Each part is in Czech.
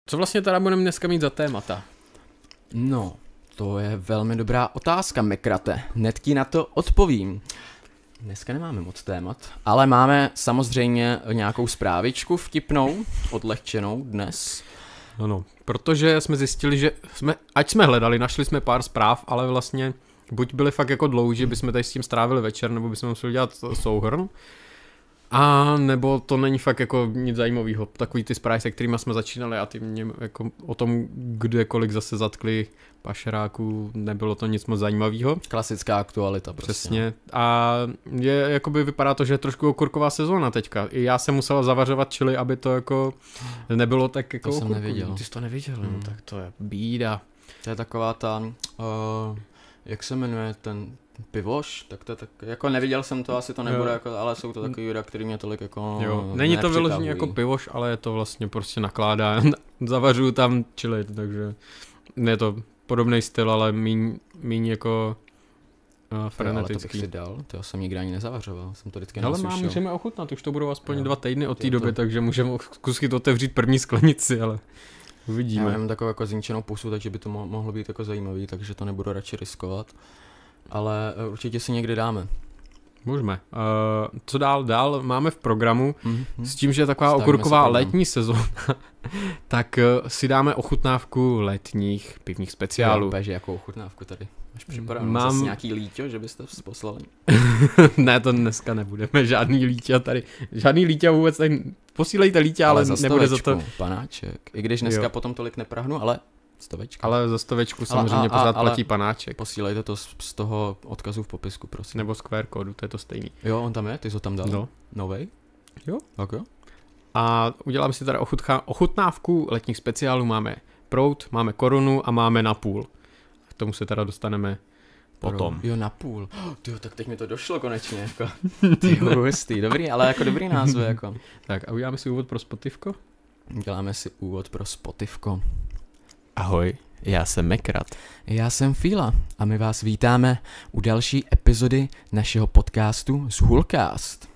Co vlastně teda budeme dneska mít za témata? No, to je velmi dobrá otázka, Mekrate. Hned ti na to odpovím. Dneska nemáme moc témat, ale máme samozřejmě nějakou zprávičku vtipnou, odlehčenou dnes. Ano, protože jsme zjistili, že ať jsme hledali, našli jsme pár zpráv, ale vlastně buď byly fakt jako dlouhý, že bychom tady s tím strávili večer, nebo bychom museli dělat souhrn. A nebo to není fakt jako nic zajímavého. Takový ty zprávy, se kterými jsme začínali a ty mě jako o tom, kde kolik zase zatkli pašeráků, nebylo to nic moc zajímavého. Klasická aktualita prostě. Přesně. A jakoby vypadá to, že je trošku okurková sezóna teďka. I já jsem musel zavařovat čili, aby to jako nebylo tak jako to jsem neviděl. Ty jsi to neviděl, no, tak to je bída. To je taková ta, jak se jmenuje ten pivoš, tak to je tak, jako neviděl jsem to, asi to nebude, jako, ale jsou to takový videa, který mě tolik jako jo. Není to vyloženě jako pivoš, ale je to vlastně prostě nakládá, zavařuju tam čili, takže je to podobný styl, ale míň jako frenetický. Ale to bych si dal, to já jsem nikdy ani nezavařoval, jsem to vždycky ale nesušil. můžeme ochutnat, už to budou aspoň 2 týdny od té doby, takže můžeme zkusit otevřít první sklenici, ale uvidíme. Já mám takovou jako zničenou pusu, takže by to mohlo být jako zajímavý, takže to nebudu radši riskovat. Ale určitě si někdy dáme. Můžeme. Co dál máme v programu, s tím, že je taková okurková letní sezóna, tak si dáme ochutnávku letních pivních speciálů. Já, že jakou ochutnávku tady máš připravenou? Mám zase nějaký líťo, že byste poslali? Ne, to dneska nebudeme, žádný líťa tady. Žádný líťa vůbec tady. Posílejte líťa, ale nebude za to. Panáček. I když dneska potom tolik neprahnu, ale 100. Ale za 100 samozřejmě pořád platí panáček. Posílejte to z toho odkazu v popisku, prosím. Nebo z QR kódu, to je to stejný. Jo, on tam je, ty jsi ho tam dal? No. Novej? Jo. Tak jo. A udělám si teda ochutnávku letních speciálů. Máme prout, máme korunu a máme napůl. K tomu se teda dostaneme potom. Jo, napůl. Tyjo, tak teď mi to došlo konečně. Jako. Tyjo, hustý, dobrý, ale jako dobrý názv. Jako. Tak a uděláme si úvod pro Spotifko? Děláme si úvod pro Spotifko. Ahoj, já jsem Mekrat. Já jsem Fíla a my vás vítáme u další epizody našeho podcastu Zhulcast.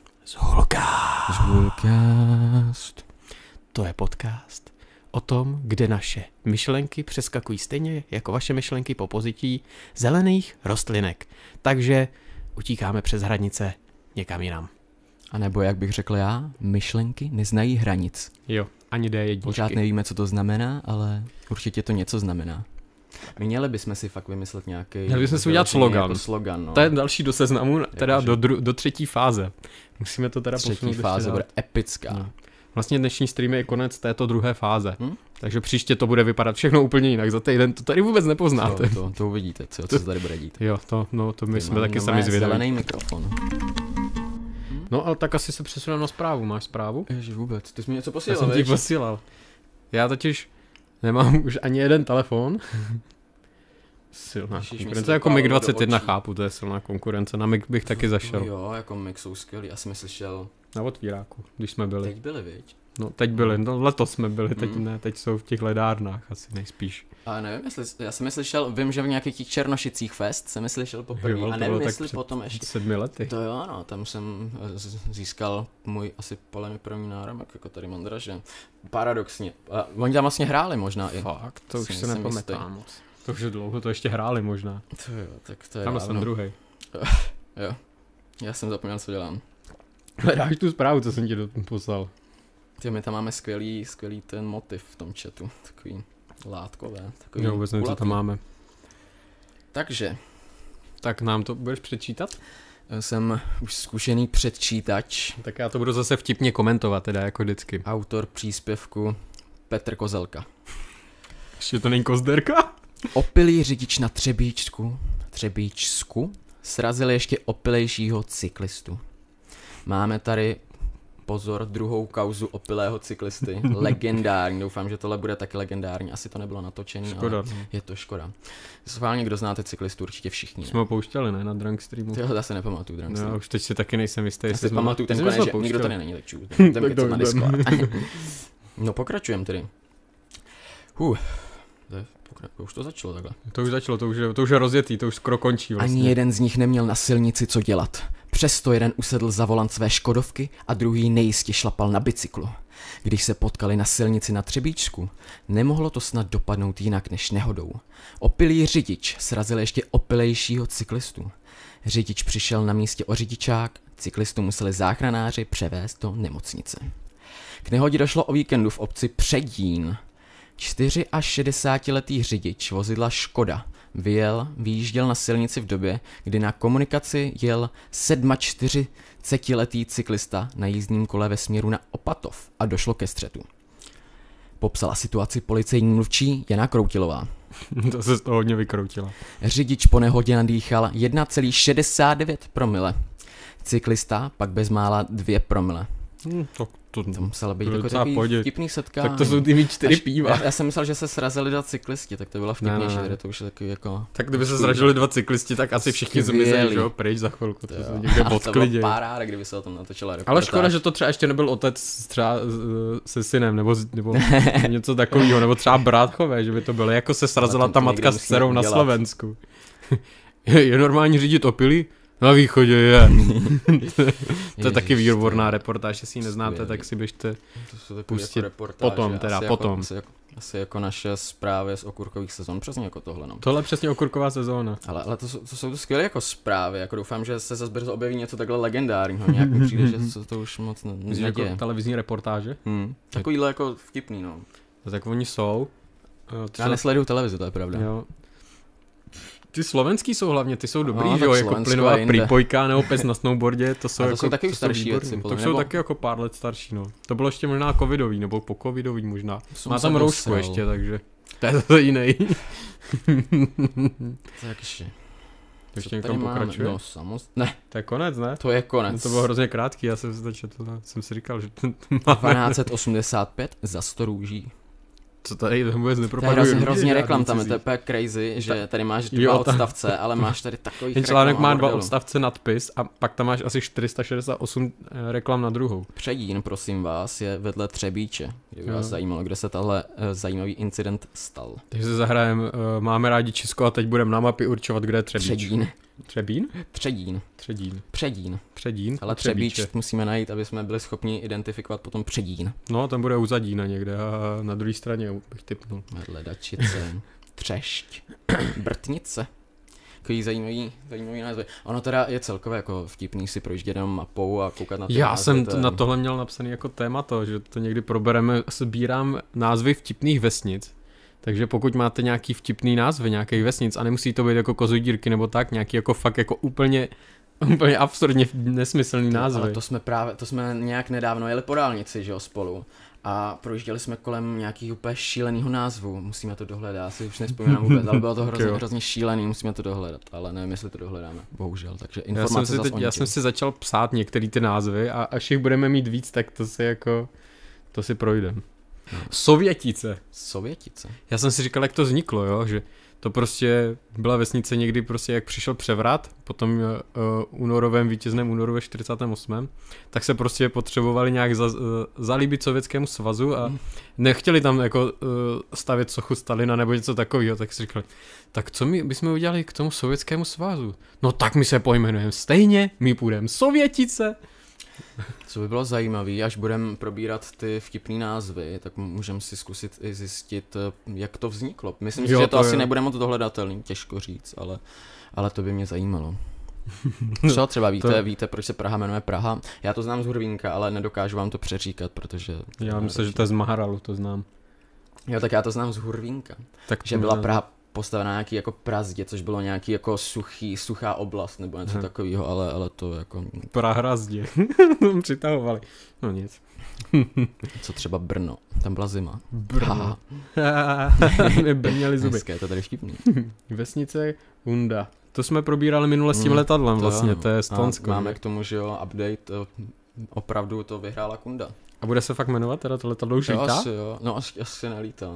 Zhulcast. To je podcast o tom, kde naše myšlenky přeskakují stejně jako vaše myšlenky po pozití zelených rostlinek. Takže utíkáme přes hranice někam jinam. A nebo jak bych řekl já, myšlenky neznají hranic. Jo, ani D1. Pořád nevíme, co to znamená, ale určitě to něco znamená. Měli bychom si fakt vymyslet nějaký... Měli bychom si udělat slogan. Jako slogan, no. To je další do seznamu, teda do 3. fáze. Musíme to teda posunout. 3. fáze bude epická. No. Vlastně dnešní stream je konec této 2. fáze. Takže příště to bude vypadat všechno úplně jinak. Za týden to tady vůbec nepoznáte. To uvidíte, co se tady bude dít. Jo, to my jsme taky sami zvědaví. Zelený mikrofon. No, ale tak asi se přesuneme na zprávu. Máš zprávu? Ježiš, vůbec. Ty jsi mi něco posílal, Já jsem ti posílal. Já totiž nemám už ani jeden telefon. Silná konkurence. Jako MiG-21 chápu, to je silná konkurence. Na MiG bych taky zašel. Jo, jako MiG jsou skvělý. Já jsem mi slyšel... Na otvíráku, když jsme byli. Teď byli, viď? No, teď byli. No, letos jsme byli, teď ne. Teď jsou v těch ledárnách asi nejspíš. A nevím, já jsem slyšel, vím, že v nějakých těch Černošicích fest jsem slyšel poprvé. A nevím, jestli potom ještě... 7 lety. To jo, no, tam jsem získal můj asi podle první náramek, jako tady Mondra, že paradoxně. A oni tam vlastně hráli možná i. Fakt, to už se nepamatám moc. To už je dlouho, to ještě hráli možná. To jo, tak to je tam jsem druhý. Jo, já jsem zapomněl, co dělám. Hledáš tu zprávu, co jsem ti poslal. My tam máme skvělý ten motiv v tom chatu, takový látkové. Takový jo, vůbec nevím, co tam máme. Takže. Tak nám to budeš přečítat? Jsem už zkušený předčítač. Tak já to budu zase vtipně komentovat, teda jako vždycky. Autor příspěvku Petr Kozelka. Ještě to není Kozderka? Opilý řidič na Třebíčsku srazil ještě opilejšího cyklistu. Máme tady, pozor, druhou kauzu opilého cyklisty. Legendární, doufám, že tohle bude taky legendární. Asi to nebylo natočený, škoda. Ale je to škoda. Schválně, kdo znáte cyklistu, určitě všichni. Jsme ho pouštěli, ne? Na Drunk Streamu. Já se nepamatuju Drunk Streamu. No, už teď si taky nejsem jistý. Já si pamatuju ten konec, že nikdo tady není, tak čů. Jdem na Discord. No, pokračujeme tedy. Už to začalo takhle. To už začalo, to už je rozjetý, to už skoro končí vlastně. Ani jeden z nich neměl na silnici co dělat. Přesto jeden usedl za volant své Škodovky a druhý nejistě šlapal na bicyklu. Když se potkali na silnici na Třebíčsku, nemohlo to snad dopadnout jinak než nehodou. Opilý řidič srazil ještě opilejšího cyklistu. Řidič přišel na místě o řidičák, cyklistu museli záchranáři převést do nemocnice. K nehodě došlo o víkendu v obci Předín. 64letý řidič vozidla Škoda vyjížděl na silnici v době, kdy na komunikaci jel 47letý cyklista na jízdním kole ve směru na Opatov a došlo ke střetu. Popsala situaci policejní mluvčí Jana Kroutilová. To se z toho hodně vykroutila. Řidič po nehodě nadýchal 1,69 promile. Cyklista pak bezmála 2 promile. To muselo být jako takový vtipný setkání. Tak to jsou ty mít 4 piva. Já jsem myslel, že se srazili 2 cyklisti, tak to bylo vtipnější, ne. To už je takový jako... Tak kdyby se srazili 2 cyklisti, tak asi všichni zmizeli, že jo, pryč za chvilku, to se někde odklidí. To bylo paráda, kdyby se o tom natočila reportáž. Ale škoda, že to třeba ještě nebyl otec třeba se synem, nebo něco takového, nebo třeba brátkové, že by to bylo, jako se srazila ta matka s dcerou na Slovensku. Je normální řídit opilý? Na východě je. To je taky výborná reportáž, jestli ji neznáte, tak si běžte pustit jako potom, teda potom. Asi jako naše zprávy z okurkových sezon, přesně jako tohle. No. Tohle je přesně okurková sezóna. Ale to jsou to skvělé jako zprávy, jako doufám, že se zase brzo objeví něco takhle legendárního, nějak mi přijde, že to už moc neděje. Jako televizní reportáže? Takovýhle jako vtipný, no. Tak oni jsou. Já nesleduju televizi, to je pravda. Jo. Ty slovenský jsou hlavně, ty jsou dobrý, že jo, jako plynová prýpojka nebo pes na snowboardě, to jsou, to jako, jsou taky starší věci. To jsou taky jako pár let starší, no. To bylo ještě možná covidový, nebo po covidový možná. Má tam roušku ještě, takže to je to jiný. Tak ještě. To ještě někam pokračuje? No samozřejmě. Ne. To je konec, ne? To je konec. No, to bylo hrozně krátký, já jsem si to četl, jsem si říkal, že to máme... 1285 za 100 růží. Co tady vůbec nepropagují. To je hrozně reklam, tam je to úplně crazy, že tady máš 2 odstavce, ale máš tady takový reklam. Článek má 2 odstavce nadpis a pak tam máš asi 468 reklam na druhou. Předín, prosím vás, je vedle Třebíče, kdyby vás zajímalo, kde se tahle zajímavý incident stal. Takže se zahrajeme, máme rádi Česko a teď budeme na mapě určovat, kde je Třebíč. Předín. Třebín? Předín. Předín. Ale Třebíč musíme najít, aby jsme byli schopni identifikovat potom Předín. No, tam bude u Zadína někde a na druhé straně bych tipnul. Hledačice, Třešť, Brtnice. Takový zajímavý názvy. Ono teda je celkově jako vtipný si projíždět jenom mapou a koukat na ty Já názvy, jsem na tohle měl napsaný jako téma to, že to někdy probereme, sbírám názvy vtipných vesnic. Takže pokud máte nějaký vtipný názvy, nějaký vesnic a nemusí to být jako Kozudírky nebo tak, nějaký jako fakt jako úplně absurdně nesmyslný názvy. Ale to jsme nějak nedávno jeli po dálnici, že jo, spolu. A projížděli jsme kolem nějakých úplně šílenýho názvu. Musíme to dohledat, já si už nespomínám vůbec, ale bylo to hrozně šílený, musíme to dohledat, ale nevím, jestli to dohledáme, bohužel. Takže informace já jsem si začal psát některé ty názvy a až jich budeme mít víc, tak to si projdem. No. Sovětice. Já jsem si říkal, jak to vzniklo, jo, že to prostě byla vesnice někdy prostě, jak přišel převrat, potom vítězném únoru ve 48. Tak se prostě potřebovali nějak zalíbit Sovětskému svazu a nechtěli tam jako stavět sochu Stalina nebo něco takového, tak si říkali, tak co my bychom udělali k tomu Sovětskému svazu? No tak my se pojmenujeme stejně, my půjdeme Sovětice. Co by bylo zajímavé, až budeme probírat ty vtipný názvy, tak můžeme si zkusit i zjistit, jak to vzniklo. Myslím si, že to asi nebude moc dohledatelný, těžko říct, ale to by mě zajímalo. Co třeba víte, proč se Praha jmenuje Praha? Já to znám z Hurvínka, ale nedokážu vám to přeříkat, protože... Já myslím, že to je z Maharalu, to znám. Jo, tak já to znám z Hurvínka. Že byla Praha postavená nějaký jako Prazdě, což bylo nějaký jako suchá oblast nebo něco takového, ale to jako... Prahrazdě. Přitahovali. No nic. Co třeba Brno? Tam byla zima. Brno. Brněli zuby. Dneska je to tady vtipný. Vesnice Kunda. To jsme probírali minule s tím letadlem vlastně, to je Stonsko. Máme k tomu, že jo, update, opravdu to vyhrála Kunda. A bude se fakt jmenovat, teda to letadlo už lítá? Asi jo, no asi nelítá.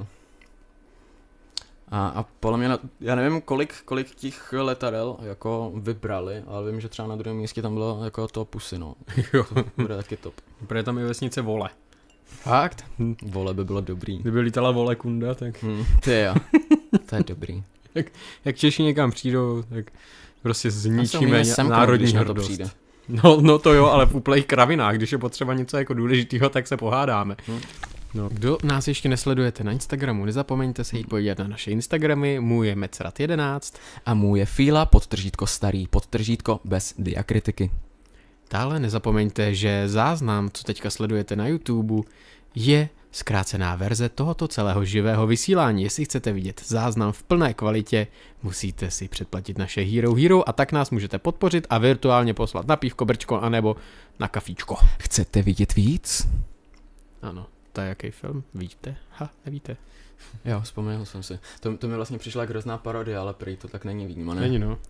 A podle mě, já nevím, kolik těch letadel jako vybrali, ale vím, že třeba na druhém místě tam bylo jako to Pusy, no. Jo. To bude taky top. Bude tam i vesnice Vole. Fakt? Vole by bylo dobrý. Kdyby lítala Vole Kunda, tak... Ty jo. To je dobrý. Jak Češi někam přijdou, tak prostě zničíme národní to hrdost. přijde. No to jo, ale v úplných kravinách, když je potřeba něco jako důležitého, tak se pohádáme. No, kdo nás ještě nesledujete na Instagramu, nezapomeňte se jít podívat na naše Instagramy, můj je Mecrat11 a můj je Fíla, _starý, bez diakritiky. Dále nezapomeňte, že záznam, co teďka sledujete na YouTube, je zkrácená verze tohoto celého živého vysílání. Jestli chcete vidět záznam v plné kvalitě, musíte si předplatit naše Hero a tak nás můžete podpořit a virtuálně poslat na pívko, brčko anebo na kafíčko. Chcete vidět víc? Ano, to je jaký film? Víte? Nevíte. Jo, vzpomněl jsem si. To mi vlastně přišla jak hrozná parodie, ale prý to tak není výjímané. Není, no.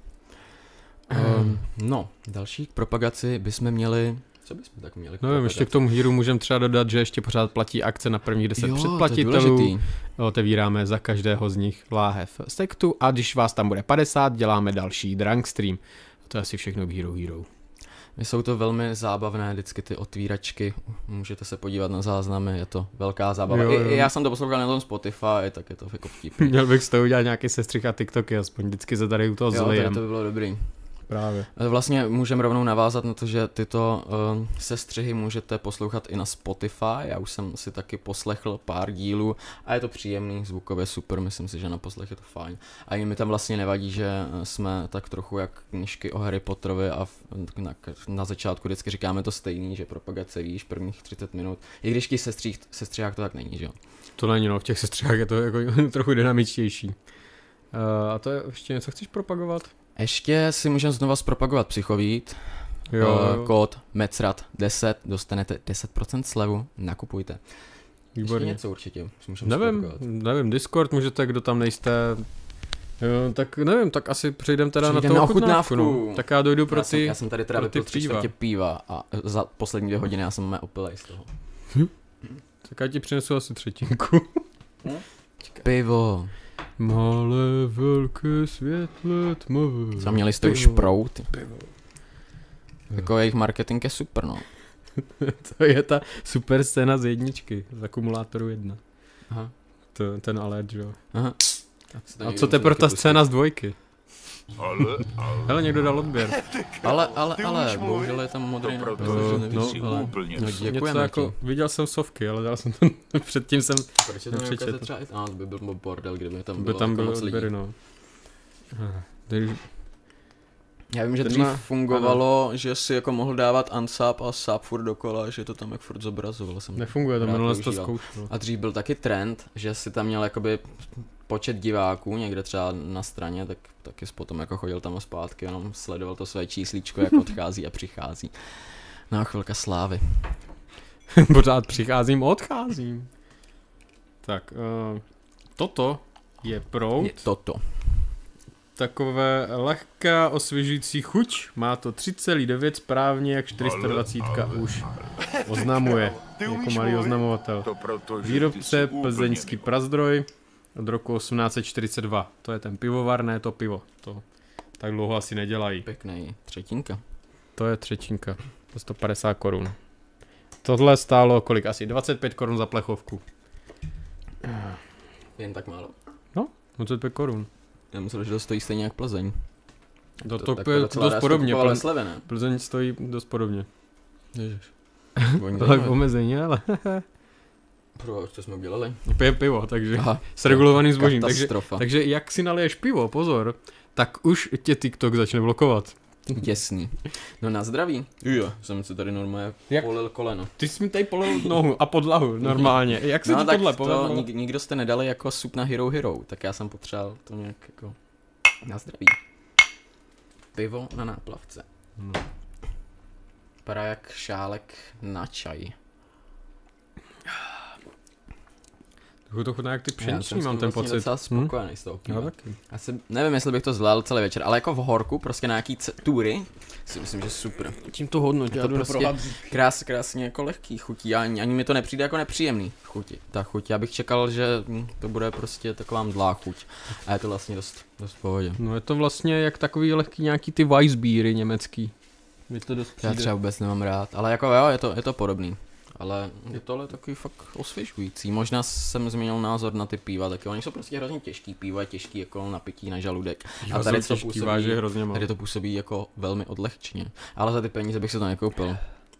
No, další k propagaci bychom měli... Co bychom tak měli? No, ještě k tomu Hero můžeme třeba dodat, že ještě pořád platí akce na prvních 10 předplatitelů. Otevíráme za každého z nich láhev sektu a když vás tam bude 50, děláme další drunk stream. To je asi všechno k Hero. Jsou to velmi zábavné vždycky ty otvíračky, můžete se podívat na záznamy, je to velká zábava. Jo. I já jsem to poslouchal na tom Spotify, tak je to jako vtipný. Měl bych z toho udělat nějaký sestřih a TikToky, aspoň vždycky se tady u toho zlijem. Jo, to by bylo dobrý. Právě. Vlastně můžeme rovnou navázat na to, že tyto sestřihy můžete poslouchat i na Spotify. Já už jsem si taky poslechl pár dílů a je to příjemný, zvukově super, myslím si, že na poslech je to fajn. A mi tam vlastně nevadí, že jsme tak trochu jak knížky o Harry Potterovi a na začátku vždycky říkáme to stejný, že propagace víš, prvních 30 minut. I když v sestřihách to tak není, že jo? To není, no, v těch sestřihách je to jako trochu dynamičtější. A to je ještě něco chceš propagovat? Ještě si můžeme znova zpropagovat Psychovít. Kód MECRAT10, dostanete 10% slevu, nakupujte. Výborně. Ještě něco určitě. Nevím, Discord můžete, kdo tam nejste. Jo, tak nevím, tak asi přejdeme teda Přejdem na na ochutnávku. No. Tak já dojdu pro ty. Já jsem tady teda vypil 3/4 piva a za poslední 2 hodiny já jsem opilej z toho. Tak já ti přinesu asi třetinku. Pivo. Malé velké světle tmavé. Co měli jste už prout? Jako jejich marketing je super, no. To je ta super scéna z jedničky, z akumulátoru 1. Aha. Ten alert, jo. Aha. A co teprve ta scéna z 2? Hele, někdo dal odběr. Ale, bohužel je tam modrý nápis, takže nevidím, ale děkujeme jako, viděl jsem sovky, ale dal jsem to, předtím jsem nepřečetl. Třeba by byl bordel, kdyby tam bylo tam jako byly moc lidí. odběry, no. Já vím, že dřív fungovalo, že si jako mohl dávat unsub a sub furt dokola, že to tam jak furt zobrazoval. Nefunguje to, minule jsi to zkoušel. A dřív byl taky trend, že si tam měl jakoby počet diváků někde třeba na straně, tak taky potom jako chodil tam a zpátky, jenom sledoval to své číslíčko, jak odchází a přichází. No a chvilka slávy. Pořád přicházím a odcházím. Tak, toto je prout. Je toto. Takové lehká osvěžující chuť. Má to 3,9 správně, jak 420 už oznamuje. Jako malý oznamovatel. Výrobce plzeňský Prazdroj od roku 1842. To je ten pivovar, ne to pivo. To tak dlouho asi nedělají. Pěkný. Třetinka. To je třetinka. To 150 korun. Tohle stálo kolik? Asi 25 korun za plechovku. Jen tak málo. No, 25 korun. Já myslel, že to stojí stejně jak Plzeň. To je dost podobně. Plzeň stojí dost podobně. Ježiš. Ale v omezení, ale... Proč to jsme udělali? Pije pivo, takže s regulovaným zbožím. Takže jak si naliješ pivo, pozor, tak už tě TikTok začne blokovat. Děsný. No na zdraví. Jo, jsem si tady normálně polil koleno. Ty jsi mi tady polil nohu a podlahu normálně. Jak se ti tohle povedlo? Nikdo jste nedali jako sup na Hero, tak já jsem potřeboval to nějak jako na zdraví. Pivo na náplavce. Vypadá jak šálek na čaj. To chutná jak ty pšeniční, mám ten pocit. Já jsem vlastně spokojený z toho piva. Já taky. Asi nevím, jestli bych to zvládl celý večer, ale jako v horku, prostě na nějaký tury, si myslím, že super. Tím to hodnotí, to prostě krásně jako lehký chutí, ani mi to nepřijde jako nepříjemný chuti. Ta chuť, já bych čekal, že to bude prostě taková mdlá chuť. A je to vlastně dost v pohodě. No je to vlastně jak takový lehký nějaký ty Weissbiery německý. Je to dost já třeba vůbec nemám rád, ale jako jo, je to podobný. Ale je tohle takový fakt osvěžující. Možná jsem změnil názor na ty piva, taky oni jsou prostě hrozně těžký, pivo je těžký jako napití na žaludek. A tady to působí, hrozně tady to působí jako velmi odlehčeně. Ale za ty peníze bych si to nekoupil.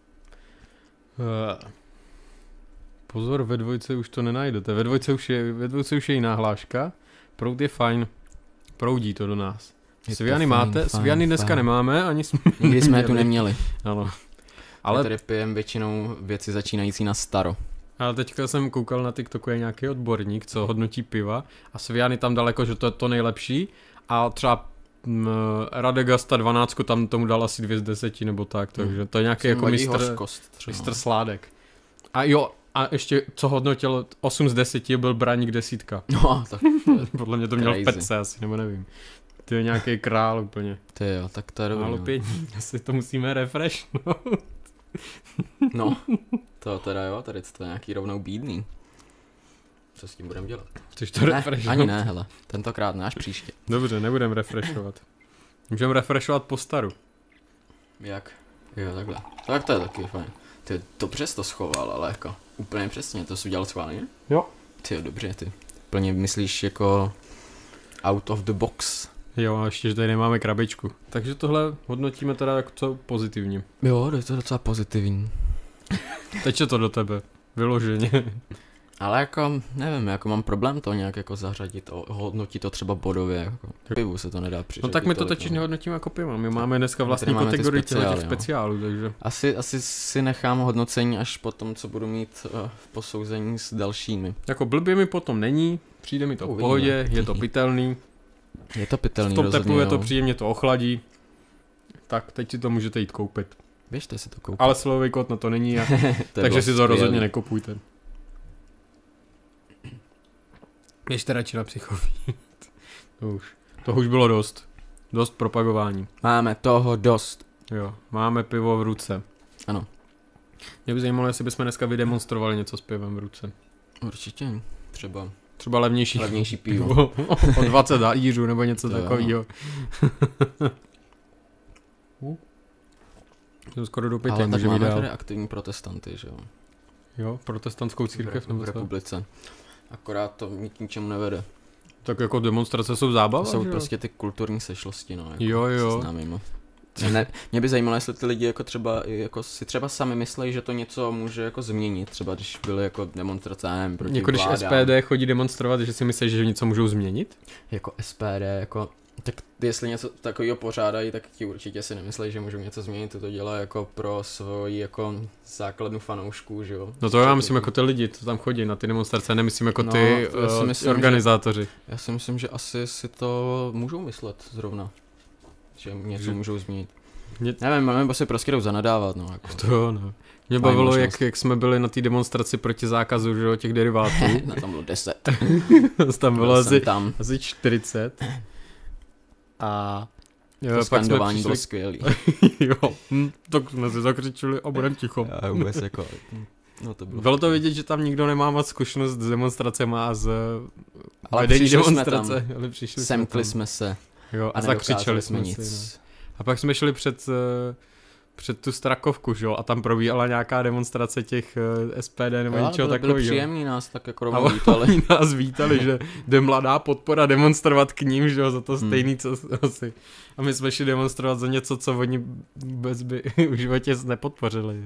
Pozor, ve dvojce už to nenajdete. Ve dvojce už je jiná hláška. Proud je fajn. Proudí to do nás. Sviany máte? Sviany dneska nemáme, ani jsme nikdy jsme je tu neměli. Ano. Ale tady pijem většinou věci začínající na staro. Ale teďka jsem koukal na TikToku, je nějaký odborník, co hodnotí piva a Sviany tam daleko, že to je to nejlepší a třeba Radegasta 12 tam tomu dal asi 2 z 10 nebo tak, takže to je nějaký jako mistr sládek. A jo, a ještě co hodnotil 8 z 10 byl Braník 10. No, tak podle mě to měl v pece asi, nebo nevím. Ty je nějaký král úplně. Ty jo, tak to je dobrý. Málo pění, asi to musíme refreshnout. No, to teda jo, tady to je nějaký rovnou bídný. Co s tím budeme dělat? Chceš to refreshovat? Ani ne, hele, tentokrát ne, až příště. Dobře, nebudem refreshovat. Můžeme refreshovat po staru. Jak? Jo, takhle. Tak to je taky fajn. Ty dobře jsi to schoval, ale jako úplně přesně, to jsi udělal schválně? Jo. Ty jo, dobře, ty. Plně myslíš jako out of the box. Jo, a ještě, že tady nemáme krabičku. Takže tohle hodnotíme teda jako co pozitivní. Jo, je to docela pozitivní. Teče to do tebe, vyloženě. Ale jako, nevím, jako mám problém to nějak jako zařadit, hodnotit to třeba bodově, jako pivu se to nedá přiřadit. No tak my to totiž nehodnotíme jako pivo, my máme dneska vlastní kategorii těch speciálů, takže. Asi si nechám hodnocení až po tom, co budu mít v posouzení s dalšími. Jako blbě mi potom není, přijde mi to v pohodě, je to pitelný. Je to pitelný, v tom teplu je to příjemně, to ochladí. Tak, teď si to můžete jít koupit. Běžte si to koupit. Ale silový kód na to není, takže si to rozhodně nekupujte. Běžte radši na psychový. To už bylo dost. Dost propagování. Máme toho dost. Jo, máme pivo v ruce. Ano. Mě by zajímalo, jestli bychom dneska vydemonstrovali něco s pivem v ruce. Určitě, třeba levnější pivo. O 20 hajířů nebo něco takového. Jsem skoro do 5. Ale tak máme tady aktivní protestanty, že jo? Jo, protestantskou církev v republice. Akorát to k ničemu nevede. Tak jako demonstrace jsou zábava, jsou prostě ty kulturní sešlosti, no. Jako jo. Mě by zajímalo, jestli ty lidi jako třeba jako si třeba sami myslejí, že to něco může jako změnit, třeba když byly jako demonstrace, nevím, proti jako když vládám. SPD chodí demonstrovat, že si myslíš, že něco můžou změnit? Jako SPD, jako tak jestli něco takového pořádají, tak ti určitě si nemyslí, že můžou něco změnit, to dělá jako pro svoji jako základnu fanoušků, že jo. No to já myslím jako ty lidi, co tam chodí na ty demonstrace, nemyslím jako ty organizátoři. Já si myslím, že asi si to můžou myslet zrovna, že něco můžou změnit. Nevím, máme si prostě jdou zanadávat, no. Jako. To jo, no. Mě bavilo, jak jsme byli na té demonstraci proti zákazu, že jo, těch derivátů. No tam bylo 10. Tam bylo asi 40. A to skandování bylo skvělý. Jo, tak jsme si zakřičili a budem ticho. Já vůbec jako, no to bylo to vidět, že tam nikdo nemá moc zkušenost s demonstracemi a z vedení demonstrace. Ale přišli semkli jsme se. Jo, a zakřičeli jsme nic. No. A pak jsme šli před tu Strakovku, že jo, a tam probíhala nějaká demonstrace těch SPD nebo něčeho takového. Byli příjemní, nás tak jako rovnou vítali. Oni nás vítali, že jde mladá podpora demonstrovat k ním, že jo, za to stejný, co asi. A my jsme šli demonstrovat za něco, co oni vůbec by v životě nepodpořili.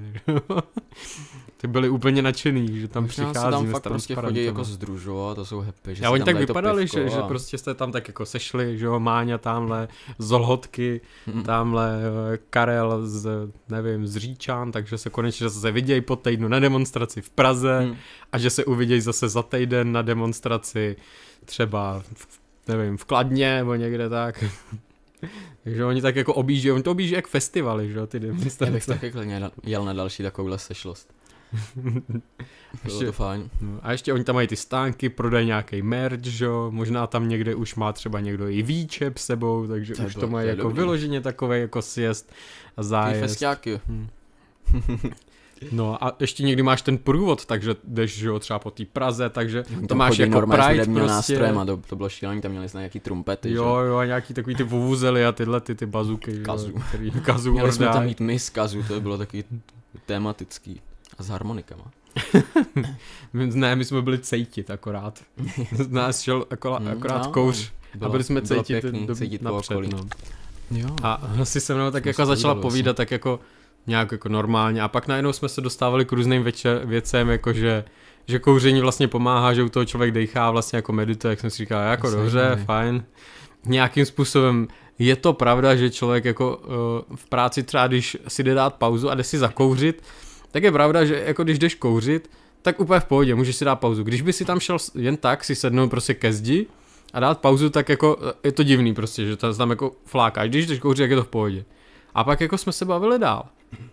Ty byli úplně nadšený, že tam přichází. Možná se tam fakt prostě chodí jako sdružovat, to jsou happy, že a oni tak vypadali, že prostě jste tam tak jako sešli, že jo, Máňa tamhle z Olhotky, tamhle Karel z, nevím, z Říčan, takže se konečně zase vidějí po týdnu na demonstraci v Praze a že se uvidějí zase za týden na demonstraci třeba, nevím, v Kladně nebo někde tak. Takže oni tak jako objíždí, oni to objíždí jak festivaly, že jo, ty demonstrace. Já bych tak jako jel na další takovouhle sešlost. Bylo to fajn. No, a ještě oni tam mají ty stánky, prodají nějaký merch, že jo, možná tam někde už má třeba někdo i výčep s sebou, takže už to mají jako vyloženě takovej jako sjezd a zájezd. Ty festiáky. No a ještě někdy máš ten průvod, takže jdeš, že jo, třeba po té Praze, takže to máš jako Pride prostě. Nástrojem a to bylo šílený, tam měli nějaký trumpety, jo, a nějaký takový ty vuvuzely a tyhle ty bazuky, Kazu. Kazu měli jsme tam mít my z Kazu, to bylo takový tematický. s harmonikama. Ne, my jsme byli cejtit akorát. Z nás šel akorát kouř. A byli jsme cejtit napřed. No. Jo. A asi se mnou tak jako začala povídat tak jako nějak jako normálně. A pak najednou jsme se dostávali k různým věcem, jako že kouření vlastně pomáhá, že u toho člověk dejchá, vlastně jako medituje, jak jsem si říkal, jako dobře, fajn. Nějakým způsobem je to pravda, že člověk jako v práci třeba, když si jde dát pauzu a jde si zakouřit, tak je pravda, že jako když jdeš kouřit, tak úplně v pohodě, můžeš si dát pauzu. Když by si tam šel jen tak, si sednout prostě ke zdi a dát pauzu, tak jako je to divný prostě, že to tam jako flákáš. Když jdeš kouřit, tak je to v pohodě. A pak jako jsme se bavili dál.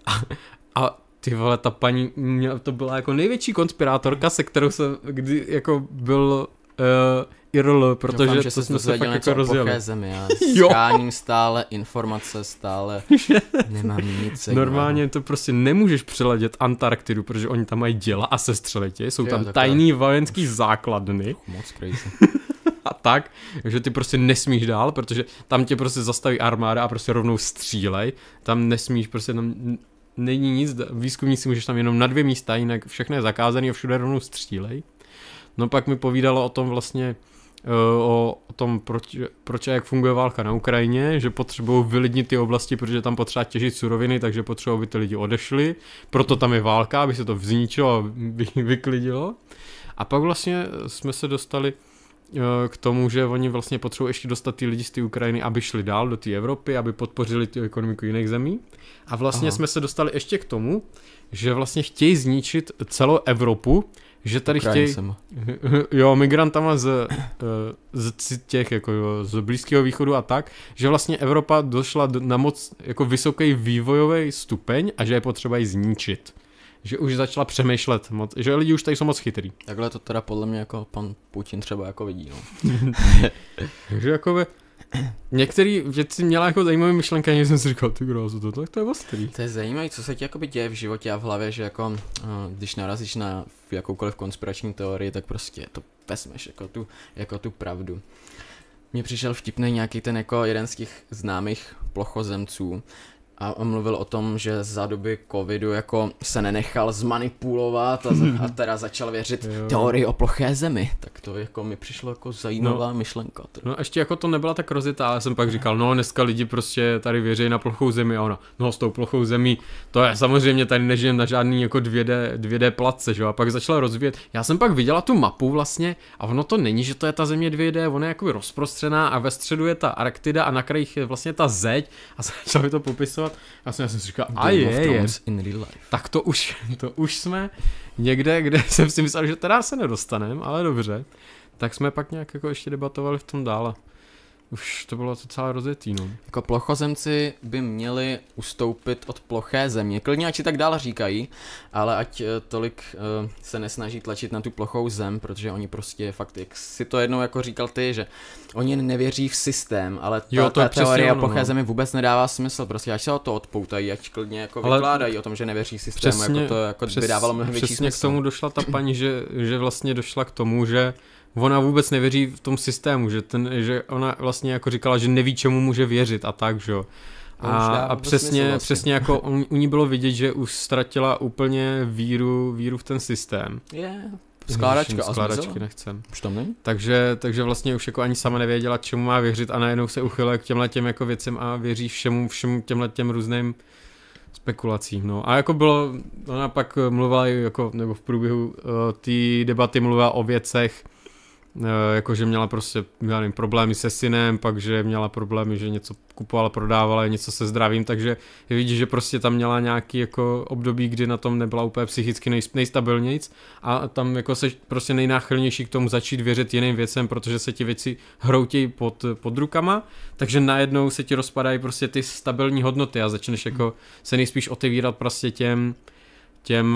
A ty vole, ta paní, to byla jako největší konspirátorka, se kterou jsem kdy jako byl IRL, protože doufám, to jsme se fakt jako rozjeli. Zemi, já skáním stále informace, stále nemám nic. Normálně to prostě nemůžeš přeletět Antarktidu, protože oni tam mají děla a sestřelitě, jsou tam tajný vojenský základny. Moc crazy. A tak, že ty prostě nesmíš dál, protože tam tě prostě zastaví armáda a prostě rovnou střílej. Tam nesmíš, prostě tam není nic, výzkumníci můžeš tam jenom na 2 místa, jinak všechno je zakázané a všude rovnou střílej. No pak mi povídalo o tom vlastně, o tom, proč a jak funguje válka na Ukrajině, že potřebují vylidnit ty oblasti, protože tam potřeba těžit suroviny, takže potřebují, aby ty lidi odešli, proto tam je válka, aby se to zničilo a vyklidilo. A pak vlastně jsme se dostali k tomu, že oni vlastně potřebují ještě dostat ty lidi z té Ukrajiny, aby šli dál do té Evropy, aby podpořili tu ekonomiku jiných zemí. A vlastně jsme se dostali ještě k tomu, že vlastně chtějí zničit celou Evropu, že tady chtějí, jo, migrantama z těch, jako jo, z Blízkého východu a tak, že vlastně Evropa došla na moc jako vysoký vývojový stupeň a že je potřeba ji zničit. Že už začala přemýšlet moc, že lidi už tady jsou moc chytrý. Takhle to teda podle mě jako pan Putin třeba jako vidí, no. Takže jako některé věci měla jako zajímavé myšlenky, a jsem si říkal, ty krásu, to je ostrý. To je zajímavé, co se ti jakoby děje v životě a v hlavě, že jako když narazíš na jakoukoliv konspirační teorii, tak prostě to vezmeš jako tu pravdu. Mně přišel vtipný nějaký ten jako jeden z těch známých plochozemců, a on mluvil o tom, že za doby covidu jako se nenechal zmanipulovat a teda začal věřit teorii o ploché zemi. Tak to jako mi přišlo jako zajímavá myšlenka. No ještě jako to nebyla tak rozjetá, ale jsem pak říkal, no dneska lidi prostě tady věří na plochou zemi a ona, no s tou plochou zemí, to je samozřejmě tady nežijem na žádný jako 2D platce, že jo, a pak začala rozvíjet. Já jsem pak viděla tu mapu vlastně a ono to není, že to je ta země 2D, ona je jako rozprostřená a ve středu je ta Arktida a na krajích je vlastně ta zeď a začal mi to popisovat. Já jsem si říkal, tak to už jsme někde, kde jsem si myslel, že teda se nedostaneme, ale dobře. Tak jsme pak nějak jako ještě debatovali v tom dále. Už to bylo docela rozjetý, no. Jako plochozemci by měli ustoupit od ploché země. Klidně ať si tak dále říkají, ale ať tolik se nesnaží tlačit na tu plochou zem, protože oni prostě fakt, jak si to jednou jako říkal ty, že oni nevěří v systém, ale ta teorie o ploché zemi vůbec nedává smysl, prostě ať se o to odpoutají, ať klidně jako vykládají o tom, že nevěří systému, přesně, jako to jako by dávalo mnohem větší smysl. Přesně k tomu došla ta paní, že vlastně došla k tomu, že ona vůbec nevěří v tom systému, že ona vlastně jako říkala, že neví, čemu může věřit a tak, že jo. A přesně jako u ní bylo vidět, že už ztratila úplně víru v ten systém. Skládačky nechcem. Už tam není? Takže vlastně už jako ani sama nevěděla, čemu má věřit a najednou se uchyluje k těmhletěm jako věcem a věří všemu těmhletěm různým spekulacím, no. A jako bylo, ona pak mluvila jako, nebo v průběhu té debaty mluvila o věcech, jako že měla prostě, já nevím, problémy se synem, pak že měla problémy, že něco kupovala, prodávala, něco se zdravím, takže je vidět, že prostě tam měla nějaký jako období, kdy na tom nebyla úplně psychicky nejstabilnějc a tam jako se prostě nejnáchylnější k tomu začít věřit jiným věcem, protože se ti věci hroutějí pod rukama, takže najednou se ti rozpadají prostě ty stabilní hodnoty a začneš jako se nejspíš otevírat prostě těm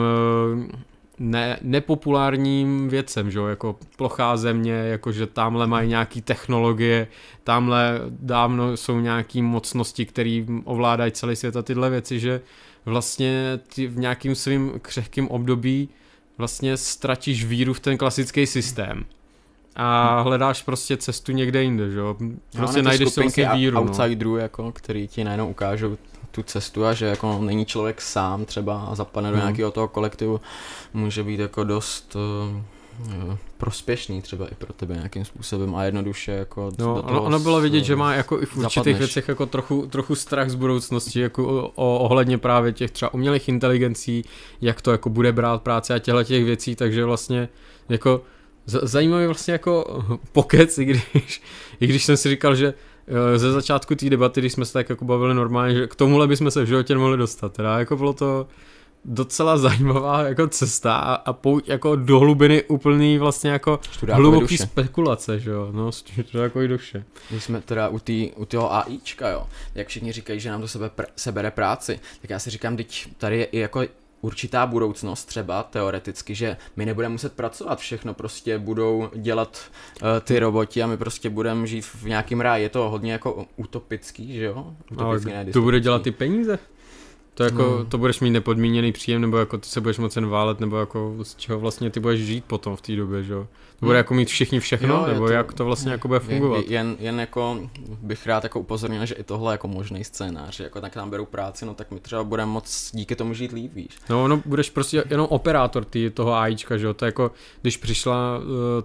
nepopulárním věcem, že jo, jako plochá země, jakože tamhle mají nějaký technologie, tamhle dávno jsou nějaký mocnosti, které ovládají celý svět a tyhle věci, že vlastně ty v nějakým svým křehkým období vlastně ztratíš víru v ten klasický systém. A hledáš prostě cestu někde jinde, že jo. Prostě najdeš si vlastně víru. Outsiderů, jako, který ti najednou ukážou tu cestu a že jako není člověk sám třeba a zapadne do nějakého toho kolektivu, může být jako dost prospěšný třeba i pro tebe nějakým způsobem a jednoduše jako no, do toho ono bylo vidět, že má jako i v určitých zapadneš. věcech jako trochu strach z budoucnosti, jako ohledně právě těch třeba umělých inteligencí, jak to jako bude brát práce a těch věcí, takže vlastně jako zajímavý vlastně jako pokec, i když jsem si říkal, že ze začátku té debaty, když jsme se tak jako bavili normálně, že k tomuhle bychom se v životě nemohli dostat, teda jako bylo to docela zajímavá jako cesta a pouť jako do hlubiny úplný vlastně jako hluboký spekulace, že jo, no, to jako i duše. Když jsme teda u toho AIčka, jo, jak všichni říkají, že nám do sebe sebere práci, tak já si říkám, teď tady je i jako určitá budoucnost třeba teoreticky, že my nebudeme muset pracovat, všechno prostě budou dělat ty roboti a my prostě budeme žít v nějakém ráji. Je to hodně jako utopický, že jo? Utopický, ale to bude dělat ty peníze? To jako, to budeš mít nepodmíněný příjem, nebo jako ty se budeš moc jen válet, nebo jako z čeho vlastně ty budeš žít potom v té době, že jo? To bude jako mít všichni všechno, jo, nebo jak to vlastně jako bude fungovat? Jen jako bych rád jako upozornil, že i tohle jako možný scénář, jako tak nám berou práci, no tak my třeba budeme moc díky tomu žít líp, víš. No, budeš prostě jenom operátor toho AIčka, že jo? To je jako, když přišla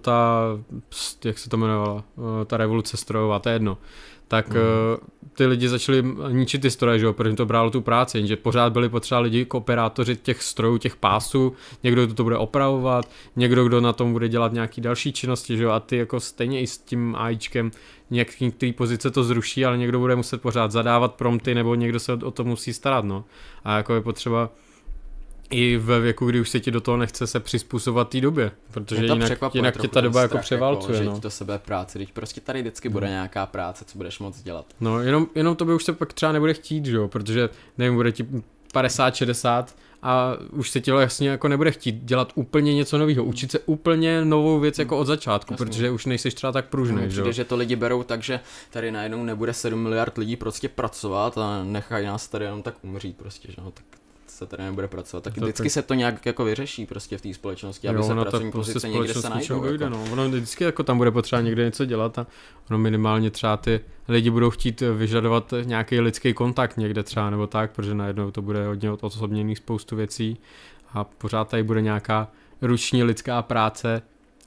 jak se to jmenovala, ta revoluce strojová, to je jedno. Tak ty lidi začali ničit ty stroje, že jo, protože to bralo tu práci, jenže pořád byli potřeba lidi jako operátoři těch strojů, těch pásů, někdo to bude opravovat, někdo, kdo na tom bude dělat nějaký další činnosti, že jo, a ty jako stejně i s tím AIčkem některý pozice to zruší, ale někdo bude muset pořád zadávat prompty, nebo někdo se o to musí starat, no. A jako je potřeba i ve věku, kdy už se ti do toho nechce se přizpůsobovat té době, protože jinak tě ta doba jako převálcuje, jako, no. Že to sebe práce, teď prostě tady vždycky bude nějaká práce, co budeš moc dělat. No, jenom to by už se pak třeba nebude chtít, že jo, protože nevím, bude ti 50, 60 a už se ti jasně jako nebude chtít dělat úplně něco nového, učit se úplně novou věc jako od začátku, jasně. Protože už nejseš třeba tak pružný, že jo. Že to lidi berou tak, že tady najednou nebude 7 miliard lidí prostě pracovat a nechají nás tady jenom tak umřít prostě, že no, tak se tady nebude pracovat, tak vždycky se to nějak jako vyřeší prostě v té společnosti, aby se pracovní pozice někde se najdou. Dojde, jako. No. Ono vždycky jako tam bude potřeba někde něco dělat a ono minimálně třeba ty lidi budou chtít vyžadovat nějaký lidský kontakt někde třeba nebo tak, protože najednou to bude hodně odosobněných spoustu věcí a pořád tady bude nějaká ruční lidská práce,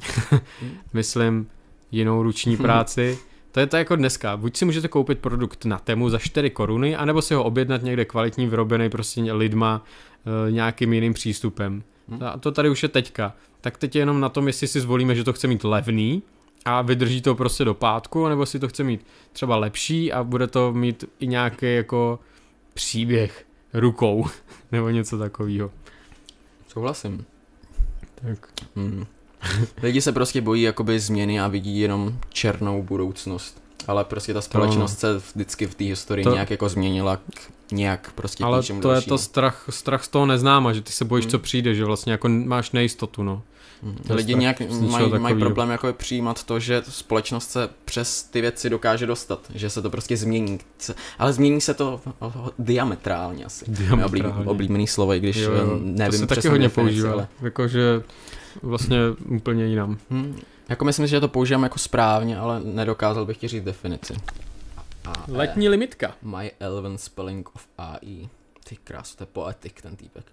myslím jinou ruční práci. To je to jako dneska, buď si můžete koupit produkt na Temu za 4 koruny, anebo si ho objednat někde kvalitní vyrobený prostě lidma nějakým jiným přístupem. A to tady už je teďka. Tak teď je jenom na tom, jestli si zvolíme, že to chce mít levný a vydrží to prostě do pátku, anebo si to chce mít třeba lepší a bude to mít i nějaký jako příběh rukou, nebo něco takového. Souhlasím. Tak. Lidi se prostě bojí jakoby změny a vidí jenom černou budoucnost. Ale prostě ta společnost se vždycky v té historii nějak jako změnila nějak prostě ale k něčemu to dalšímu. Je to strach z toho neznáma, že ty se bojíš, co přijde, že vlastně jako máš nejistotu, no. Lidi nějak mají problém jako přijímat to, že společnost se přes ty věci dokáže dostat, že se to prostě změní. Ale změní se to diametrálně asi. Oblíbený slovo, i když nevím. To se taky hodně používá, ale jakože vlastně úplně jinam. Jako myslím si, že to používám jako správně, ale nedokázal bych ti říct definici. Letní limitka. My Elven Spelling of AI. Ty krásno, to je poetik ten týpek.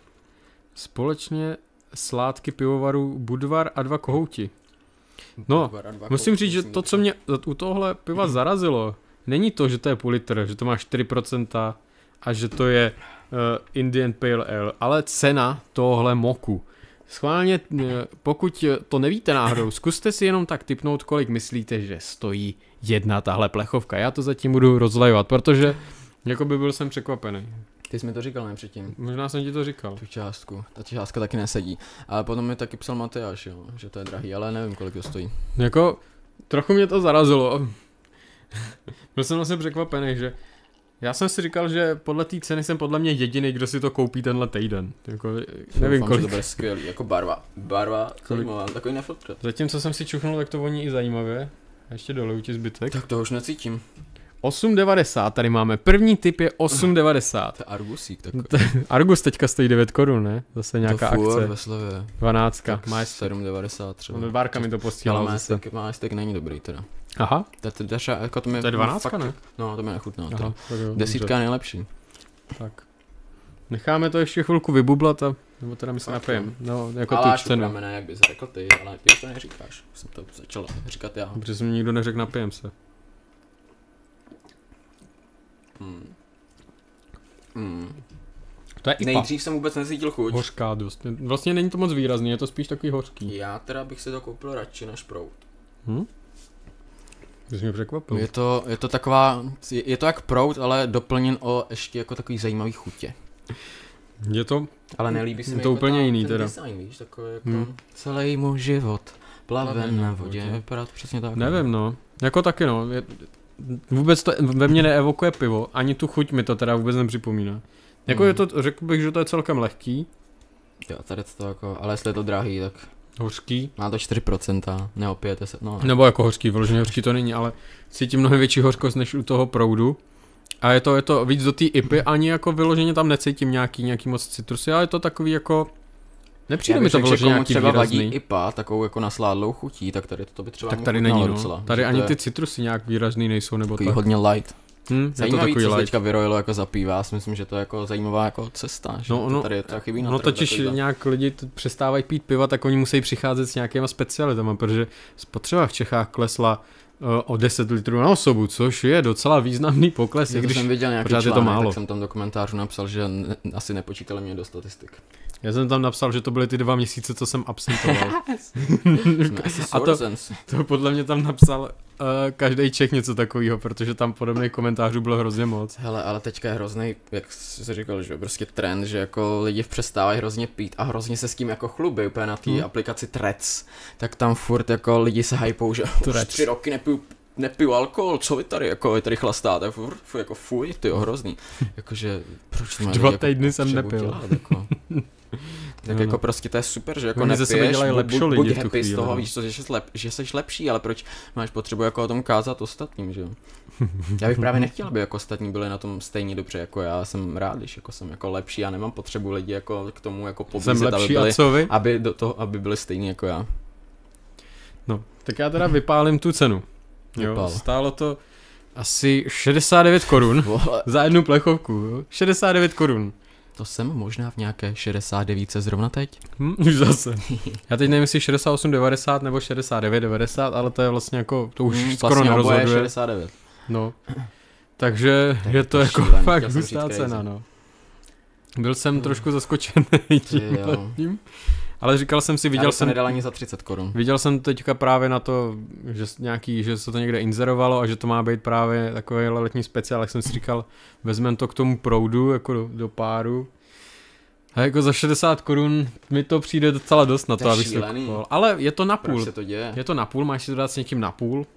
Společně sládky pivovaru Budvar a 2 kohouti. No, musím říct, že to, co mě u tohle piva zarazilo, není to, že to je půl litr, že to má 4% a že to je Indian Pale Ale, ale cena tohle moku. Schválně, pokud to nevíte náhodou, zkuste si jenom tak tipnout, kolik myslíte, že stojí jedna tahle plechovka. Já to zatím budu rozlejovat, protože jakoby byl jsem překvapený. Ty jsi mi to říkal, ne předtím? Možná jsem ti to říkal. Tu částku. Ta částka taky nesedí. Ale potom mi taky psal Matyáš, jo, že to je drahý, ale nevím, kolik to stojí. Jako, trochu mě to zarazilo. Byl jsem vlastně překvapený, že já jsem si říkal, že podle té ceny jsem podle mě jediný, kdo si to koupí tenhle týden. Jako, nevím kolik. To bude skvělý, jako barva, zajímavá, takový nefotkat. Zatím, co jsem si čuchnul, tak to voní i zajímavě. A ještě doliju ti zbytek. Tak to už necítím. 8,90, tady máme. První tip je 8,90. To je Argusík takový. Argus teďka stojí 9 korun, ne? Zase nějaká to akce. Ve Slavě. 12. Máš 7,90 třeba. Bárka mi to posílala zase. Máš není dobrý teda. Aha. Jako to je 12, fakt, ne? No, to mi nechutná. Aha, 10 je nejlepší. Tak. Necháme to ještě chvilku vybublat a nebo teda my se napijem. No, jako ale tu až cenu. pramene, jak bys řekl ty, ale ty už to neříkáš. Jsem to začal říkat já. Protože jsem mi nikdo neřekl, napijem se. To je IPA. Nejdřív jsem vůbec necítil chuť. Hořká dost. Vlastně není to moc výrazný, je to spíš takový hořký. Já teda bych si to koupil radši než prout. Ty jsi mě překvapil. Je to taková, je to jak prout, ale doplněn o ještě jako takový zajímavý chutě. Je to... Ale nelíbí se mi to jako úplně jiný ten teda. design, víš, takový jako celý můj život plave na vodě. Vypadá to přesně tak. Nevím, no. Jako taky, no. Vůbec to ve mně neevokuje pivo, ani tu chuť mi to teda vůbec nepřipomíná. Jako je to, řekl bych, že to je celkem lehký. Jo, tady to jako, ale jestli je to drahý, tak... Hořký. Má to 4%, neopijete se, no. Nebo jako hořký, vyloženě hořký to není, ale cítím mnohem větší hořkost než u toho proudu. A je to víc do té IPy, ani jako vyloženě tam necítím nějaký moc citrusy, ale je to takový jako... Nepřijde mi to vyloženě nějaký třeba výrazný. vadí IPA, takovou jako nasládlou chutí, tak tady to by třeba Tak tady není, no. docela. Tady ani ty citrusy nějak výrazný nejsou, nebo takový tak. hodně light. Je to Zajímavý, takový co se light. teďka vyrojilo jako za piva, já si myslím, že to je jako zajímavá jako cesta, že No, tady je to chybí na no trhu totiž takovýhle. nějak lidi přestávají pít piva, tak oni musí přicházet s nějakýma specialitama, protože spotřeba v Čechách klesla o 10 litrů na osobu, což je docela významný pokles, i Já když jsem viděl nějaký pořád je to článek, málo. tak jsem tam do komentářů napsal, že asi nepočítali mě do statistik. Já jsem tam napsal, že to byly ty 2 měsíce, co jsem absentoval. A To podle mě tam napsal každý Čech něco takového, protože tam podobných komentářů bylo hrozně moc. Hele, ale teďka je hrozný, jak jsi říkal, že prostě trend, že jako lidi přestávají hrozně pít a hrozně se s tím jako chlubí úplně na té aplikaci Threads, tak tam furt jako lidi se hypou, že už 3 roky nepiju alkohol, co vy tady chlastáte, furt jako fuj, tyjo, hrozný. Jakože, proč to 2 týdny jsem nepil. Dělat, jako. Tak jako prostě to je super, že jako Oni ze sebe dělají lepší lidi buď v tu happy z chvíli, toho, no. víš co, že jsi lepší, ale proč máš potřebu jako o tom kázat ostatním, že jo? Já bych právě nechtěl, aby jako ostatní byli na tom stejně dobře jako já, jsem rád, když jako jsem jako lepší a nemám potřebu lidi jako k tomu jako pobízet, aby byli stejní jako já. No, tak já teda vypálím tu cenu. Jo, Vypál. stálo to asi 69 korun za jednu plechovku, jo? 69 korun. To jsem možná v nějaké 69 zrovna teď. Už zase. Já teď nevím, jestli 68,90 nebo 69,90, ale to je vlastně jako, to už skoro vlastně nerozhoduje. 69. No. Takže je to jako šílený, fakt chtěl jsem hustá říct cena, crazy. no. Byl jsem trošku zaskočený tím, ale říkal jsem si, Já jsem nedal ani za 30 korun. Viděl jsem teďka právě na to, že se to někde inzerovalo a že to má být právě takový letní speciál, jak jsem si říkal, vezmem to k tomu proudu, jako do páru. A jako za 60 korun mi to přijde docela dost na to, abych si to kupoval. Ale je to na půl. Proč se to děje? Je to na půl, máš si to dát s někým na půl.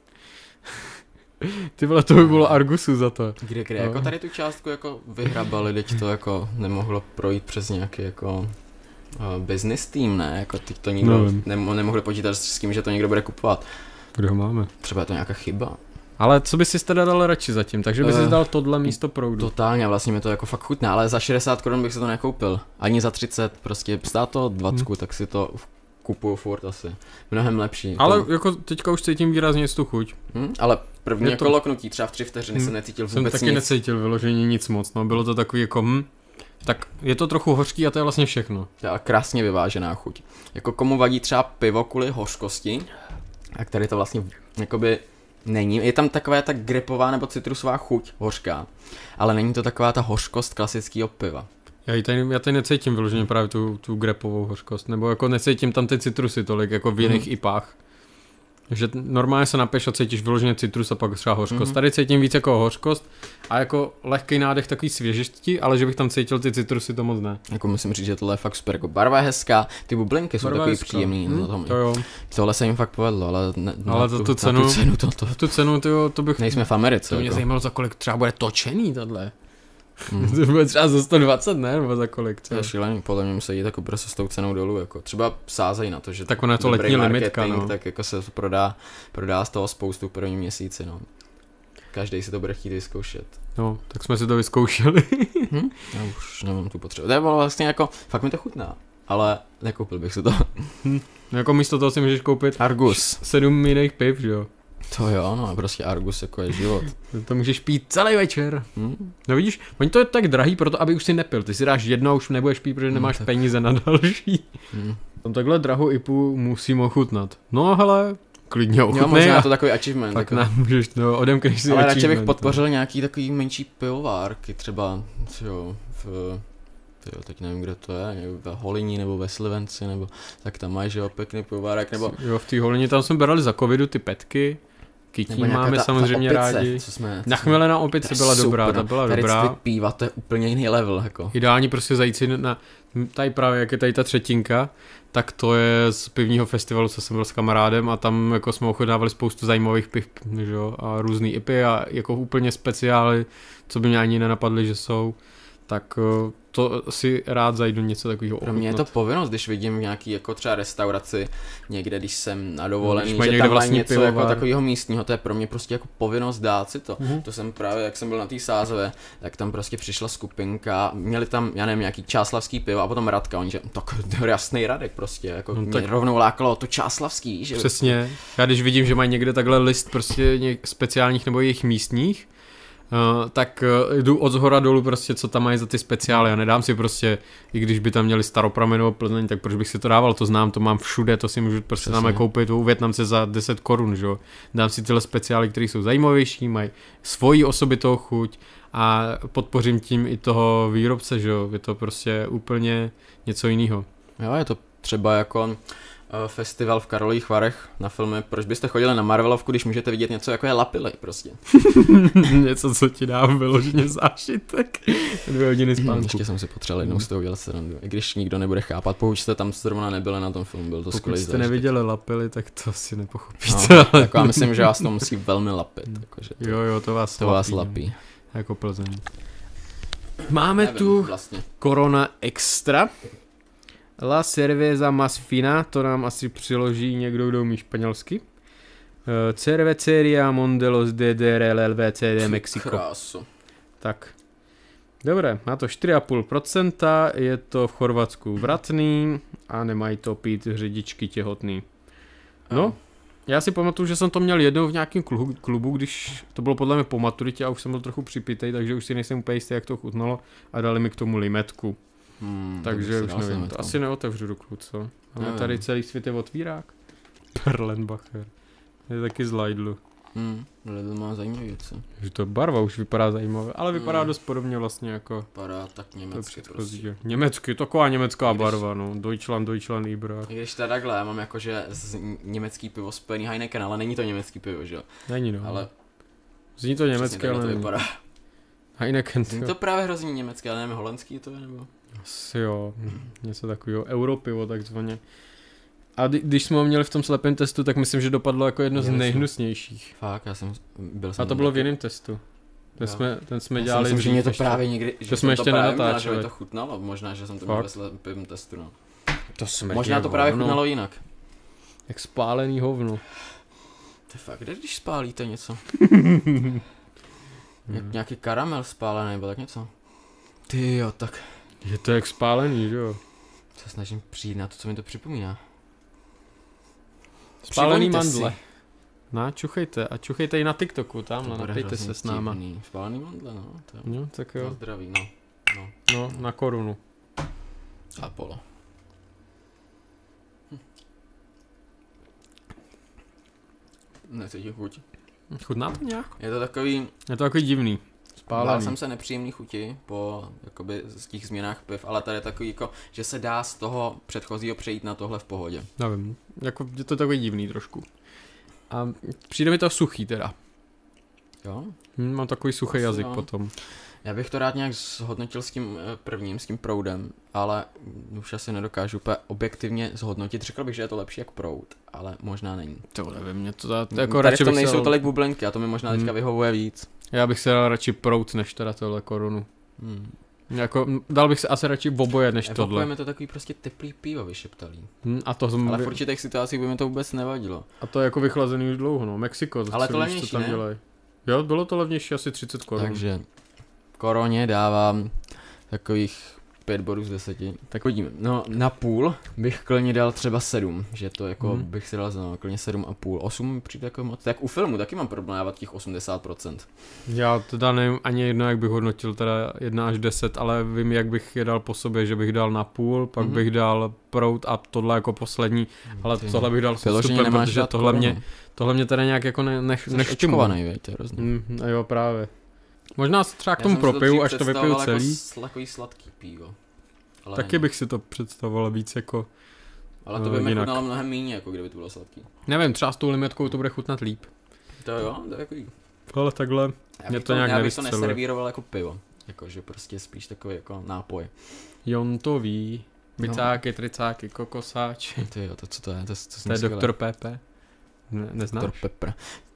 Ty vole, to by bylo Argusu za to. Kde? Jako tady tu částku jako vyhrabali, teď to jako nemohlo projít přes nějaký jako business team, ne? Jako teď to nikdo nemohli počítat s tím, že to někdo bude kupovat. Kde ho máme? Třeba je to nějaká chyba. Ale co by si teda dal radši zatím? Takže by si dal tohle místo proudu. Totálně, vlastně mi to jako fakt chutná, ale za 60 korun bych si to nekoupil. Ani za 30, prostě stá to 20, tak si to kupuju furt asi. Mnohem lepší. Ale jako teďka už cítím výrazně tu chuť. Ale první jako loknutí, třeba v 3 vteřiny se necítil vůbec nic. Jsem taky necítil vyloženě nic moc, no bylo to takový jako tak je to trochu hořký a to je vlastně všechno. A krásně vyvážená chuť. Jako komu vadí třeba pivo kvůli hořkosti, a tady to vlastně jakoby není. Je tam taková ta grapová nebo citrusová chuť hořká, ale není to taková ta hořkost klasického piva. Já tady necítím vyloženě právě tu grapovou hořkost, nebo jako necítím tam ty citrusy tolik, jako v jiných IPách. Že normálně se napiješ a cítíš vyloženě citrus a pak třeba hořkost. Tady cítím víc jako hořkost a jako lehký nádech takový svěžesti, ale že bych tam cítil ty citrusy, to moc ne. Jako musím říct, že tohle je fakt super, jako barva je hezká, ty bublinky jsou takový příjemný. To jo. Tohle se jim fakt povedlo, ale tu cenu, to bych... Nejsme v Americe. To mě zajímalo, za kolik třeba bude točený tohle. To bude třeba za 120, ne? Nebo za kolik? To je šílený, podle mě musí jít jako prostě s tou cenou dolů, jako třeba sázejí na to, že tak ona je to letní limitka, no. Tak jako se to prodá z toho spoustu v první měsíci, no. Každý si to bude chtít vyzkoušet. No, tak jsme si to vyzkoušeli. Já už nemám tu potřebu. To je vlastně jako, fakt mi to chutná, ale nekoupil bych si to. No jako místo toho si můžeš koupit Argus. 7 jiných piv, že jo? To jo, no, prostě Argus jako je život. To můžeš pít celý večer. No vidíš, oni to je tak drahý proto, aby už si nepil. Ty si dáš jedno a už nebudeš pít, protože nemáš peníze na další. Tam takhle drahou IPu musím ochutnat. No hele, klidně ochutnej. Jo, možná to takový achievement. Tak můžeš, no, odemkneš si ale achievement. radši bych podpořil nějaký takový menší pivovárky, třeba, jo, teď nevím, kde to je, ve Holiní nebo ve Slivenci, nebo tak tam máš, jo, pěkný pivovárek, nebo... Jo, v té Holině tam jsme brali za covidu ty petky, kytí máme samozřejmě ta opice, rádi. Co Nachmelená opice byla super, dobrá, ta byla dobrá. Tady piva, to je úplně jiný level, jako. Ideální prostě zajít si na, tady právě, jak je tady ta třetinka, tak to je z pivního festivalu, co jsem byl s kamarádem a tam jako jsme ochutnávali spoustu zajímavých piv, že jo, a různý IPy a jako úplně speciály, co by mě ani nenapadly, že jsou, tak to si rád zajdu něco takového. Pro mě je to povinnost, když vidím nějaký jako třeba restauraci někde, když jsem na dovolený, že tam má vlastně něco jako takového místního, to je pro mě prostě jako povinnost dát si to. To jsem právě, jak jsem byl na té Sázové, tak tam prostě přišla skupinka, měli tam, já nevím, nějaký čáslavský pivo a potom Radka, oni že tak jasný Radek prostě, jako no, mě rovnou lákalo to čáslavský, že? Přesně, já když vidím, že mají někde takhle list prostě speciálních nebo jejich místních, tak jdu od zhora dolů prostě, co tam mají za ty speciály a nedám si prostě, i když by tam měli Staropramenovou Plzeň, tak proč bych si to dával, to znám, to mám všude, to si můžu prostě tam koupit u Vietnamce za 10 korun, že jo. Dám si tyhle speciály, které jsou zajímavější, mají svoji osobitou chuť a podpořím tím i toho výrobce, že jo, je to prostě úplně něco jiného. Jo, je to třeba jako festival v Karlových Varech na filmy. Proč byste chodili na Marvelovku, když můžete vidět něco jako je Lapilej prostě? Něco, co ti dá vyloženě zážitek. 2 hodiny spánku. Ještě jsem si potřeboval jednou z toho udělat srandu. I když nikdo nebude chápat, pokud jste tam zrovna nebyli na tom filmu, byl to skvělý zážitek. Pokud jste neviděli Lapily, tak to si nepochopíte. No, tak já myslím, že vás to musí velmi lapit. Jakože jo, to vás lapí. Jako Plzeň. Máme tu vlastně Corona Extra. La cerveza más fina, to nám asi přiloží někdo, kdo umí španělsky. Cerveceria Mondelos DDR LVCD Mexico. Krásu. Tak. Dobré, má to 4,5%, je to v Chorvatsku vratný a nemají to pít řidičky těhotný. No, já si pamatuju, že jsem to měl jednou v nějakém klubu, když to bylo podle mě po maturitě a už jsem byl trochu připitej, takže už si nejsem úplně jistý, jak to chutnalo a dali mi k tomu limetku. Takže už nevím, to asi neotevřu ruku, co? Ale tady celý svět je otvírák. Perlenbacher. Je taky z Lidlu. Lidl má zajímavé věci. Že to barva už vypadá zajímavé, ale vypadá dost podobně vlastně jako... Vypadá tak německy prostě. Německy, taková německá barva, no. Deutschland, Ibra. I když teda takhle, já mám jakože německý pivo spojený Heineken, ale není to německý pivo, že jo? Není no. Ale... Zní to německé, ale to vypadá. Heineken. Zní to právě hrozně německé, ale nevím, holandský to je nebo? Asi jo, něco takového, europivo takzvaně. A když jsme ho měli v tom slepém testu, tak myslím, že dopadlo jako jedno z nejhnusnějších. Fakt, byl jsem. A to bylo v jiném testu. Ten jsme dělali. Myslím, že mě to právě někdy, že jsme ještě nenatáčeli. Že mi to chutnalo, možná, že jsem to měl ve slepém testu, no. To možná to právě chutnalo jinak. Jak spálený hovno. To je fakt, kde když spálíte něco? Nějaký karamel spálený, nebo tak něco? Ty jo, tak. Je to jak spálený, že jo? Se snažím přijít na to, co mi to připomíná. Spálený mandle. Čuchejte. A čuchejte i na TikToku, tamhle, napijte se s náma. Spálený mandle, no. No, tak jo. Na zdraví, no. No, na korunu. Apollo. Necítím chuť. Chutná to nějak? Je to takový divný. Bál jsem se nepříjemný chuti po jakoby z těch změnách piv, ale tady je takový jako, že se dá z toho předchozího přejít na tohle v pohodě. Nevím, jako je to takový divný trošku. A přijde mi to suchý teda. Jo? Mám takový suchý jazyk potom. Já bych to rád nějak zhodnotil s tím prvním, s tím proudem, ale už asi nedokážu úplně objektivně zhodnotit. Řekl bych, že je to lepší jak proud, ale možná není. To nevím, mě to jako radši v tom nejsou tolik bublinky a to mi možná teďka vyhovuje víc. Já bych se dal radši proud, než teda tohle korunu. Jako, dal bych se asi radši v oboje, než tohle. Evokujeme to takový prostě teplý pivo vyšeptalý. Ale v určitých situacích by mi to vůbec nevadilo. A to je jako vychlazený už dlouho, no. Mexiko, ale to levnější, tam dělají. Jo, bylo to levnější asi 30 korun. Takže koroně dávám takových 5 bodů z 10. Tak hodíme. No na půl bych klidně dal třeba 7, že to jako bych si dal za klidně 7,5. 8 mi přijde jako moc. Tak u filmu taky mám problém dávat těch 80%. Já teda nevím ani jedno, jak bych hodnotil teda 1 až 10, ale vím, jak bych je dal po sobě, že bych dal na půl, pak bych dal proud a tohle jako poslední, ale tohle bych dal s vstupem, protože tohle mě teda nějak jako neštimovaný, víte, hrozně. Jo, právě. Možná se třeba k tomu propiju, až to vypiju celý. Jako takový sladký pivo. Ale taky bych si to představoval víc jako ale to by mi chutnalo mnohem méně, jako kdyby to bylo sladký. Nevím, třeba s tou limetkou to bude chutnat líp. To jo, to je jako... Ale takhle mě to nějak nevysceluje. Já bych to neservíroval jako pivo. Jakože prostě spíš takový jako nápoj. Jon to ví. Bicáky, tricáky, kokosáč. Ty jo, to co to je? To je Dr. Pepe. Neznáš? Dr. Pepper.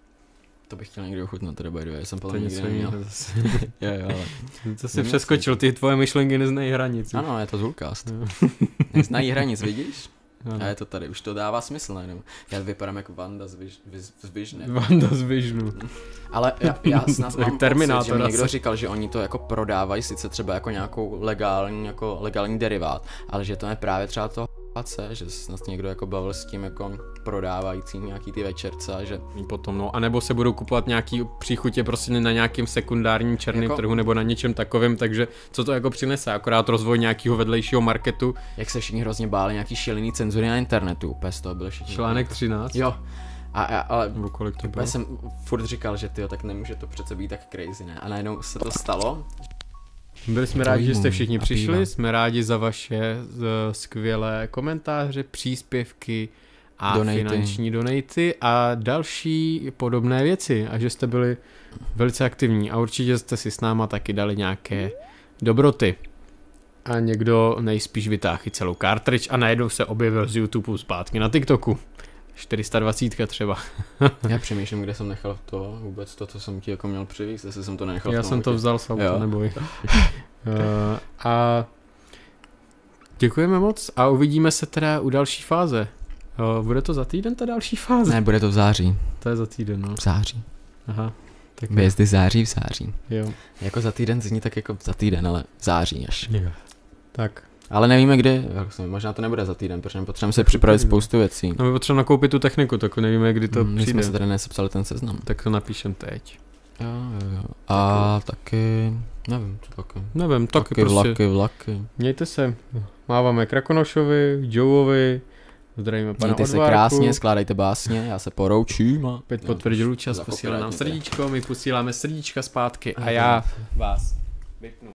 To bych chtěl někdy ochutnat, teda by the way, jsem podle mě nikdy neměl. jo, ale... To jsi přeskočil, ty tvoje myšlenky neznají hranic. Ano, je to Zulcast. Neznají hranic, vidíš? A je to tady, už to dává smysl, ne? Já vypadám jako Wanda z Visionu. Vanda z Visionu. Ale já snad mám pocit, že mi někdo říkal, že oni to jako prodávají, sice třeba jako nějakou legální derivát, ale že to je právě třeba to že snad někdo jako bavil s tím jako prodávajícím nějaký ty večerce a že potom no, anebo se budou kupovat nějaký příchutě prostě na nějakým sekundárním černém jako... trhu nebo na něčem takovém, takže co to jako přinese, akorát rozvoj nějakého vedlejšího marketu. Jak se všichni hrozně báli nějaký šílený cenzury na internetu, úplně z toho byl všichni. Článek 13? Jo. Ale kolik to bylo? Jsem furt říkal, že tyjo, tak nemůže to přece být tak crazy, ne? A najednou se to stalo. Byli jsme rádi, že jste všichni přišli, jsme rádi za vaše skvělé komentáře, příspěvky a finanční donaty a další podobné věci a že jste byli velice aktivní a určitě jste si s náma taky dali nějaké dobroty. A někdo nejspíš vytáhl celou cartridge a najednou se objevil z YouTube zpátky na TikToku. 420 třeba. Já přemýšlím, kde jsem nechal to, vůbec to, co jsem ti jako měl přivést, jestli jsem to nenechal. Já jsem to vzal s auta, neboj. A děkujeme moc a uvidíme se teda u další fáze. Bude to za týden ta další fáze? Ne, bude to v září. To je za týden, no. V září. Aha. Tak Hvězdy září v září. Jo. Jako za týden zní tak jako za týden, ale v září až. Jo. Tak. Ale nevíme kdy, možná to nebude za týden, protože potřebujeme se připravit spoustu věcí. No my potřebujeme nakoupit tu techniku, tak nevíme, kdy to přijde. My jsme se tady nesepsali ten seznam. Tak to napíšem teď. Jo. A taky, nevím, co taky. Nevím, taky prostě. Vlaky. Mějte se, máváme Krakonošovi, Joeovi, zdravíme pana Mějte Odvárku. Se krásně, skládejte básně, já se poroučím. A... Opět potvrdil čas, posílá nám srdíčko, my posíláme srdíčka zpátky a já vás vypnu.